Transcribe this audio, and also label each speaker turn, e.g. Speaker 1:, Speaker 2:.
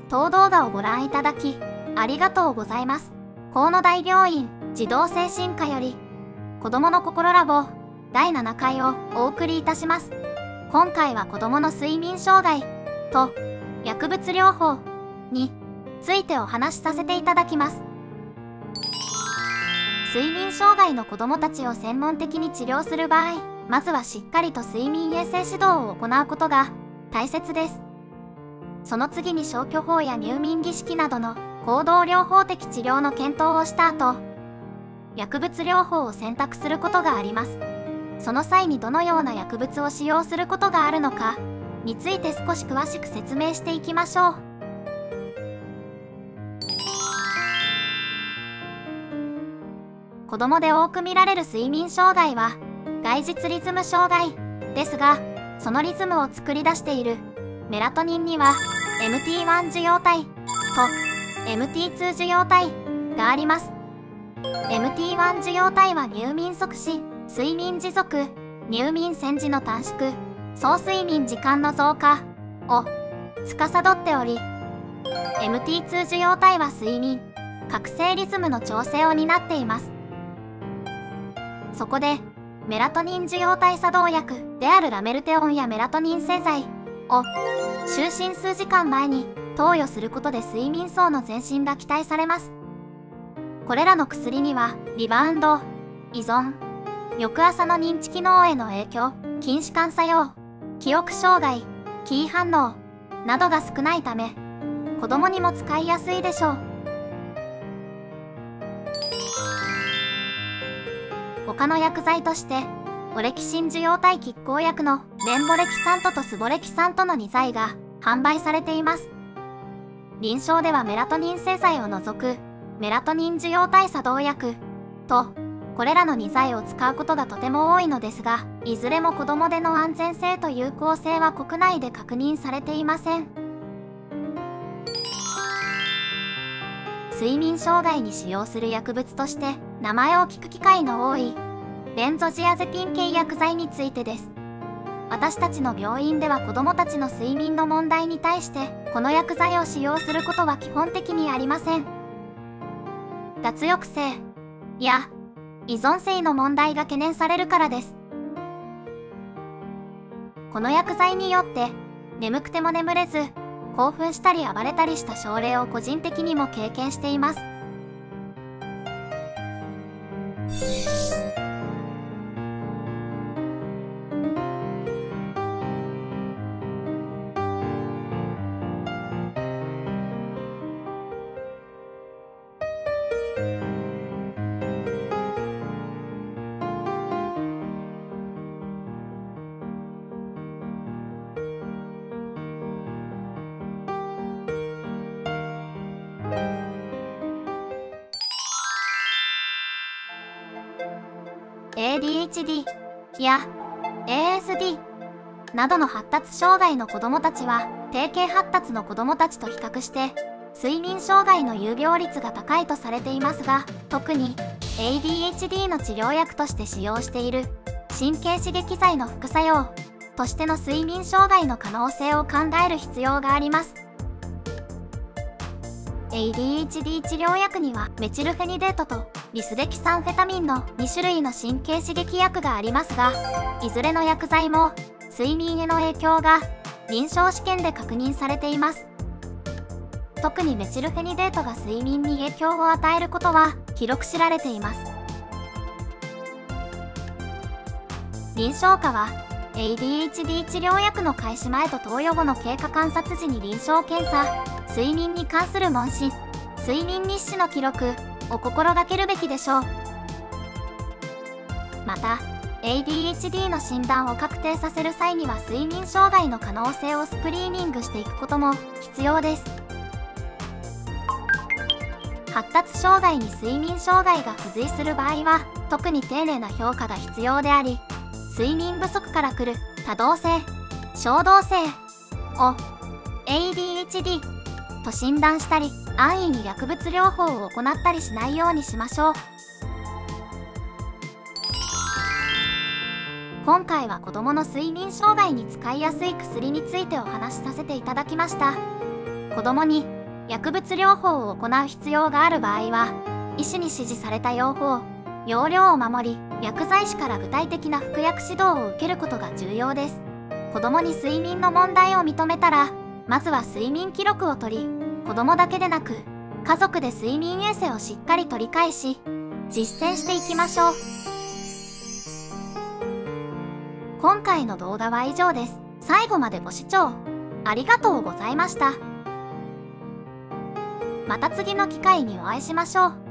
Speaker 1: 当動画をご覧いただきありがとうございます。河野大病院児童精神科より子どもの心ラボ第7回をお送りいたします。今回は子どもの睡眠障害と薬物療法についてお話しさせていただきます。睡眠障害の子どもたちを専門的に治療する場合、まずはしっかりと睡眠衛生指導を行うことが大切です。その次に消去法や入眠儀式などの行動療法的治療の検討をした後、薬物療法を選択することがあります。その際にどのような薬物を使用することがあるのかについて少し詳しく説明していきましょう。子どもで多く見られる睡眠障害は外実リズム障害ですが、そのリズムを作り出しているメラトニンには MT1 受容体と MT2 受容体があります。MT1 受容体は入眠促進、睡眠持続、入眠線時の短縮、総睡眠時間の増加を司っており、MT2 受容体は睡眠、覚醒リズムの調整を担っています。そこでメラトニン受容体作動薬であるラメルテオンやメラトニン製剤を就寝数時間前に投与することで睡眠層の前進が期待されます。これらの薬にはリバウンド、依存、翌朝の認知機能への影響、筋弛緩作用、記憶障害、キー反応などが少ないため、子どもにも使いやすいでしょう。他の薬剤として、オレキシン受容体拮抗薬のレンボレキサントとスボレキサントの2剤が販売されています。臨床ではメラトニン製剤を除くメラトニン受容体作動薬とこれらの2剤を使うことがとても多いのですが、いずれも子どもでの安全性と有効性は国内で確認されていません。睡眠障害に使用する薬物として名前を聞く機会の多いベンゾジアゼピン系薬剤についてです。私たちの病院では子どもたちの睡眠の問題に対してこの薬剤を使用することは基本的にありません。脱抑制や依存性の問題が懸念されるからです。この薬剤によって眠くても眠れず興奮したり暴れたりした症例を個人的にも経験しています。ADHD や ASD などの発達障害の子どもたちは低形発達の子どもたちと比較して睡眠障害の有病率が高いとされていますが、特に ADHD の治療薬として使用している神経刺激剤の副作用としての睡眠障害の可能性を考える必要があります。ADHD 治療薬にはメチルフェニデートとリスデキサンフェタミンの2種類の神経刺激薬がありますが、いずれの薬剤も睡眠への影響が臨床試験で確認されています。特にメチルフェニデートが睡眠に影響を与えることは広く知られています。臨床下は ADHD 治療薬の開始前と投与後の経過観察時に臨床検査、睡眠に関する問診、睡眠日誌の記録を心がけるべきでしょう。また ADHD の診断を確定させる際には睡眠障害の可能性をスクリーニングしていくことも必要です。発達障害に睡眠障害が付随する場合は特に丁寧な評価が必要であり、睡眠不足から来る多動性、衝動性を ADHD と診断したり、安易に薬物療法を行ったりしないようにしましょう。今回は子どもの睡眠障害に使いやすい薬についてお話しさせていただきました。子どもに薬物療法を行う必要がある場合は、医師に指示された用法、用量を守り、薬剤師から具体的な服薬指導を受けることが重要です。子供に睡眠の問題を認めたら、まずは睡眠記録を取り、子供だけでなく、家族で睡眠衛生をしっかり取り返し、実践していきましょう。今回の動画は以上です。最後までご視聴ありがとうございました。また次の機会にお会いしましょう。